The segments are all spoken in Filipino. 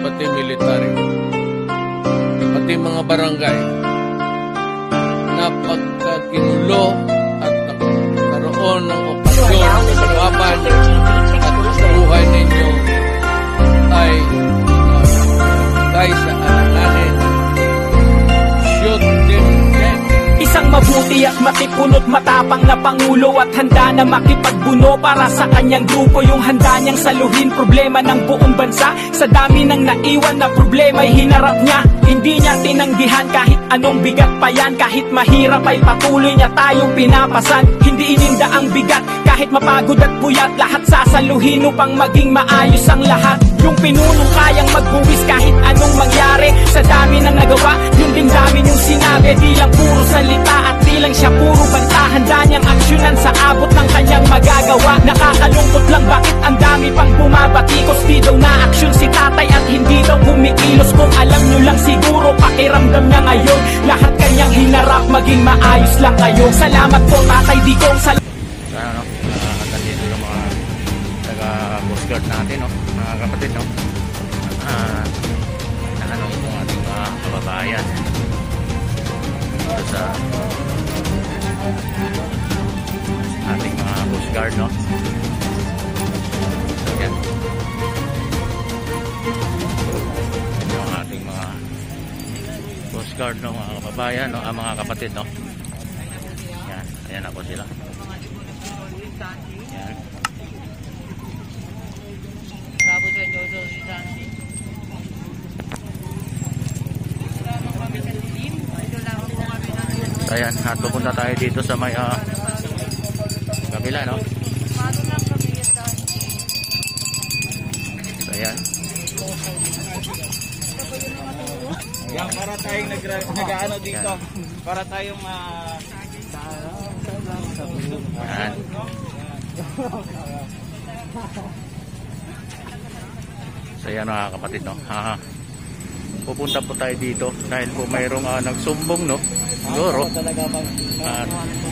pati military, pati mga barangay na pagkakinulo at nagkaroon ng okasyon sa laban at buhay ninyo ay guys sa alanganin. Shoot them dead. Isang mabuti at matipunot matapang na pangulo at handa na makipagbuno para sa kanyang grupo. Yung handa niyang saluhin problema ng buong bansa. Sa dami ng naiwan na problema ay hinarap niya. Hindi niya tinanggihan kahit anong bigat pa yan. Kahit mahirap ay patuloy niya tayong pinapasan. Hindi ininda ang bigat kahit mapagod at puyat. Lahat sasaluhin upang maging maayos ang lahat. Yung pinunong kayang magbuwis kahit anong mangyari. Sa dami ng nagawa, yung din dami yung sinabi. Di lang puro salita at di lang siya puro banta. Handa niyang aksyonan sa abot ng kanyang magagawa. Nakakalungkot lang bakit ang dami pang bumabatikos. Di daw na aksyon si tatay at hindi daw kumikilos. Kung alam nyo lang siguro pakiramdam niya ngayon. Lahat kanyang hinarap maging maayos lang kayo. Salamat po tatay Digong. Sana nandito yung mga taga-Coast Guard natin, no? Mga kapatid, no? Ano itong ating mga kababayan dito sa ating mga Coast Guard, no? So yan yung ating mga Coast Guard, no? Mga kababayan, no? Mga kapatid, no? Yan, ayan ako sila. Yan. Ayan, at pupunta tayo dito sa may kabila, no? So, ayan. Yan, para tayong nag-ano dito. Para tayong Ayan. So yan mga kapatid, no? Pupunta po tayo dito dahil po mayroong nagsumbong, no? Siguro at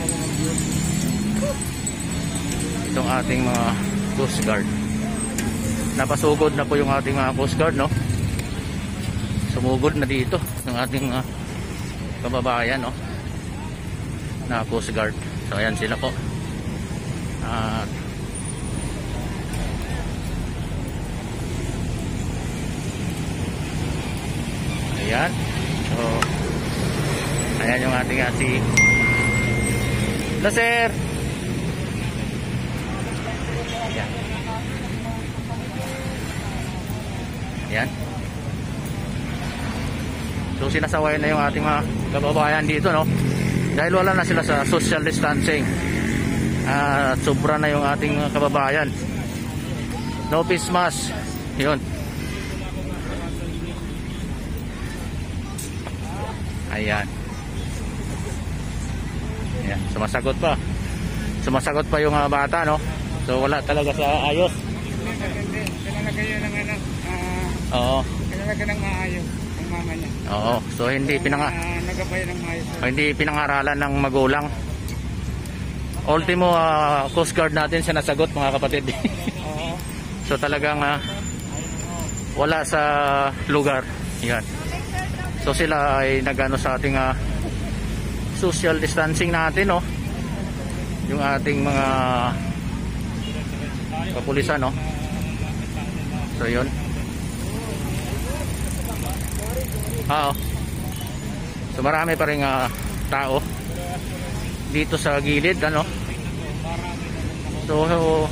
itong ating mga Coast Guard, napasugod na po yung ating mga Coast Guard, no? Sumugod na dito ng ating kababayan, no? Na Coast Guard. So ayan sila po. Ayan. So ayan yung ating si Laser. Ayan. Ayan. So sinasaway na yung ating mga kababayan dito, no? Dahil wala na sila sa social distancing. At sobra na yung ating kababayan. No face mask. Yun. Ayan. Ayan. Sumasagot pa. Sumasagot pa yung bata, no? So wala talaga sa ayos. Pinalagay yun ng Oo. pinalagay ng maayos ang mama niya. Oo. So hindi Nagabay ng maayos. hindi pinangaralan ng magulang. Ultimo Coast Guard natin sinasagot, mga kapatid. Oo. So talagang wala sa lugar. Yan. So sila ay nagano sa ating social distancing natin, no? Yung ating mga kapulisan, no? So yun. So marami pa rin tao dito sa gilid, ano? So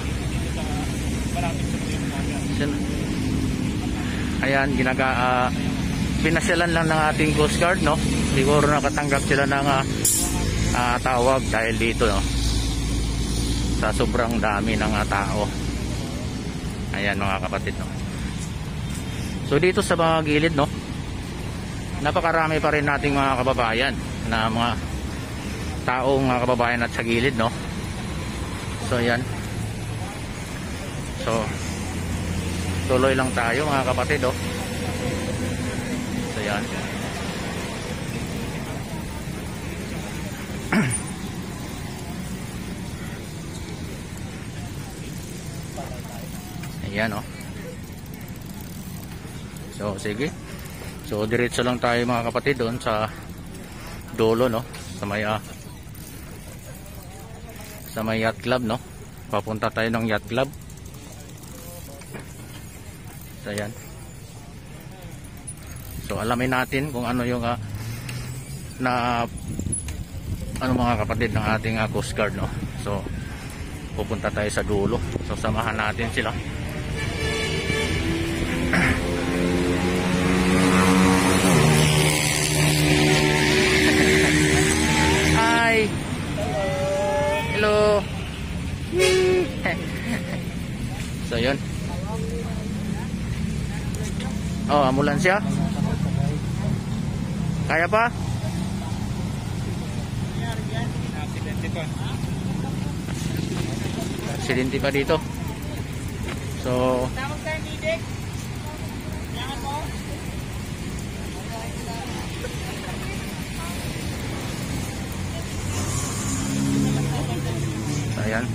ayan, pinasyalan lang ng ating Coast Guard, no? Siguro nakatanggap sila ng tawag dahil dito, no? Sa sobrang dami ng tao. Ayan mga kapatid, no? So dito sa mga gilid, no? Napakarami pa rin nating mga kababayan na mga taong kababayan at sa gilid, no? So ayan. So tuloy lang tayo mga kapatid, oh. So ayan. Ayan, oh. So sige. So diretso lang tayo mga kapatid doon sa dulo, no, sa may yacht club, no. Papunta tayo ng yacht club. So ayan. So alamin natin kung ano yung mga kapatid ng ating Coast Guard, no. So pupunta tayo sa dulo. So samahan natin sila. Hi. Hello. So yun. Oh, ambulansya. Kaya pa? Aksidente pa dito. So ayan.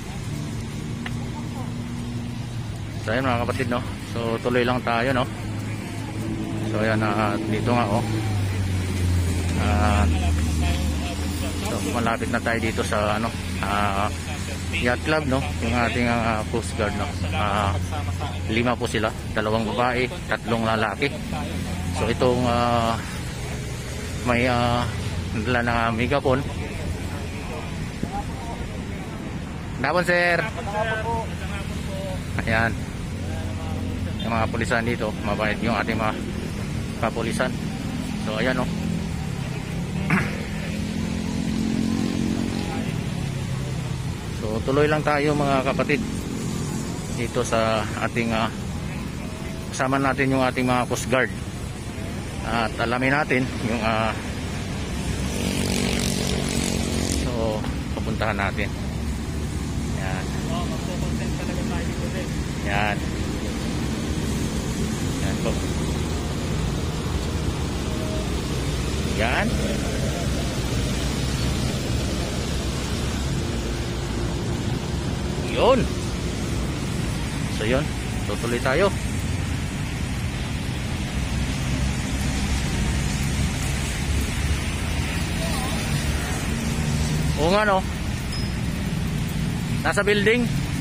So ayan mga kapatid, no. So tuloy lang tayo, no. So ayan, dito nga, oh. So malapit na tayo dito sa yacht club, no. Yung ating Coast Guard, no. 5 po sila, 2 babae, 3 lalaki. So itong may dala na megapon. Dapon, sir. Ayan. Yung mga pulisan dito, mabait yung ating mga kapulisan. So ayan, oh. So tuloy lang tayo mga kapatid dito sa ating kasama natin yung ating mga Coast Guard. At alamin natin yung so pupuntahan natin. Yan. Yan. Yan po. Yan. Yun. So yun. Tutuloy tayo. Oo nga, no. Nasa building.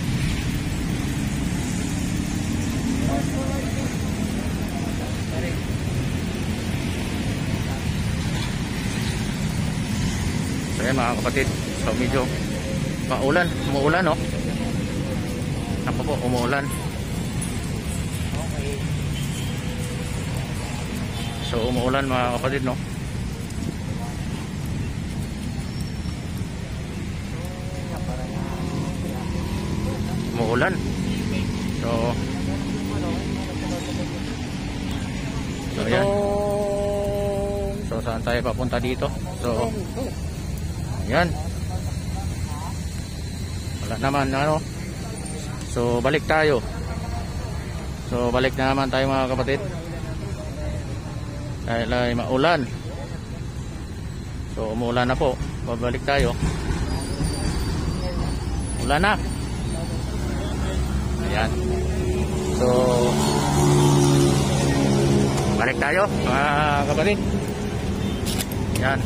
So yan mga kapatid. So medyo umuulan, no. Ako po, umuulan. So umuulan mga kapatid, no. Umuulan. So ayan. So saan tayo papunta dito? So ayan. Wala naman, ano. So balik tayo. So balik na naman tayo mga kapatid. Dahil ay maulan. So umuulan na po. Babalik tayo. Ulan na. Ayan. So balik tayo mga kapatid. Ayan.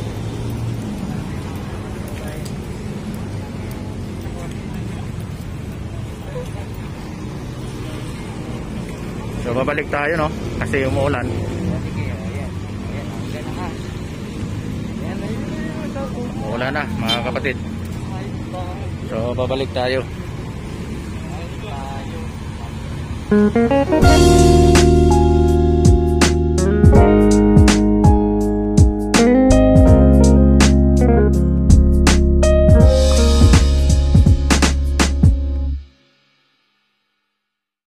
So babalik tayo, no, kasi umuulan. Umuulan na mga kapatid. So babalik tayo.